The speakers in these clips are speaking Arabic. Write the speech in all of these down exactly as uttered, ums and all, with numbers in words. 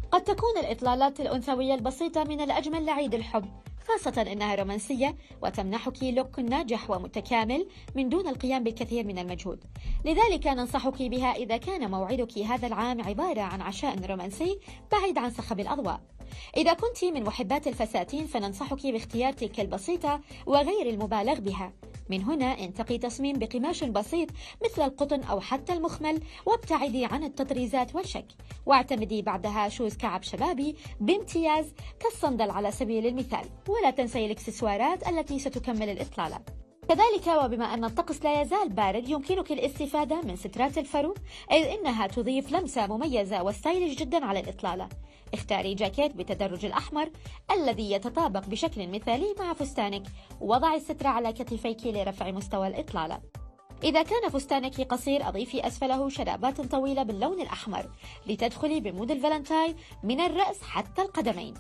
قد تكون الإطلالات الأنثوية البسيطة من الأجمل لعيد الحب، خاصة أنها رومانسية وتمنحك لوك ناجح ومتكامل من دون القيام بالكثير من المجهود. لذلك ننصحك بها إذا كان موعدك هذا العام عبارة عن عشاء رومانسي بعيد عن صخب الأضواء. إذا كنت من محبات الفساتين فننصحك باختيار تلك البسيطة وغير المبالغ بها. من هنا انتقي تصميم بقماش بسيط مثل القطن أو حتى المخمل، وابتعدي عن التطريزات والشك، واعتمدي بعدها شوز كعب شبابي بامتياز كالصندل على سبيل المثال. ولا تنسي الاكسسوارات التي ستكمل الإطلالة. كذلك وبما أن الطقس لا يزال بارد يمكنك الاستفادة من سترات الفرو، إذ إنها تضيف لمسة مميزة وستايلش جدا على الإطلالة. اختاري جاكيت بالتدرج الأحمر الذي يتطابق بشكل مثالي مع فستانك، وضعي السترة على كتفيك لرفع مستوى الإطلالة. إذا كان فستانك قصير أضيفي أسفله شرابات طويلة باللون الأحمر لتدخلي بمود الفالنتاين من الرأس حتى القدمين.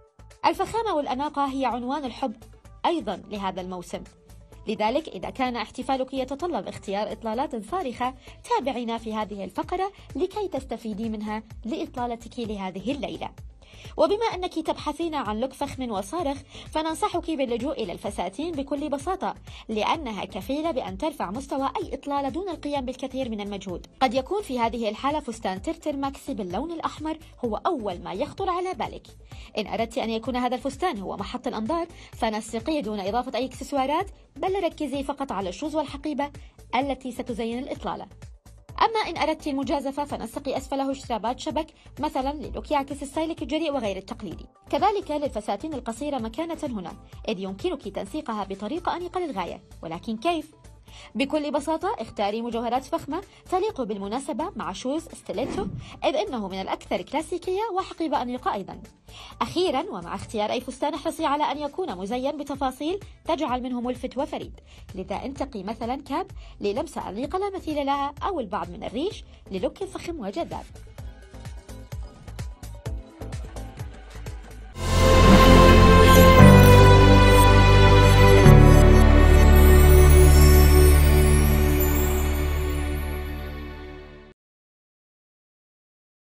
الفخامة والأناقة هي عنوان الحب أيضا لهذا الموسم، لذلك إذا كان احتفالك يتطلب اختيار إطلالات صارخة تابعينا في هذه الفقرة لكي تستفيدي منها لإطلالتك لهذه الليلة. وبما أنك تبحثين عن لوك فخم وصارخ فننصحك باللجوء إلى الفساتين بكل بساطة، لأنها كفيلة بأن ترفع مستوى أي إطلالة دون القيام بالكثير من المجهود. قد يكون في هذه الحالة فستان ترتر ماكسي باللون الأحمر هو أول ما يخطر على بالك. إن أردت أن يكون هذا الفستان هو محط الأنظار فنسقيه دون إضافة أي إكسسوارات، بل ركزي فقط على الشوز والحقيبة التي ستزين الإطلالة. أما إن أردت المجازفة فنسقي أسفله شرابات شبك مثلا للوك يعكس ستايلك الجريء وغير التقليدي. كذلك للفساتين القصيرة مكانة هنا، إذ يمكنك تنسيقها بطريقة أنيقة للغاية. ولكن كيف؟ بكل بساطة اختاري مجوهرات فخمة تليق بالمناسبة مع شوز ستيليتو، إذ إنه من الأكثر كلاسيكية، وحقيبة أنيقة أيضا. أخيرا ومع اختيار أي فستان احرصي على أن يكون مزين بتفاصيل تجعل منه ملفت وفريد، لذا انتقي مثلا كاب للمسة أنيقة لا مثيل لها، أو البعض من الريش للوك فخم وجذاب.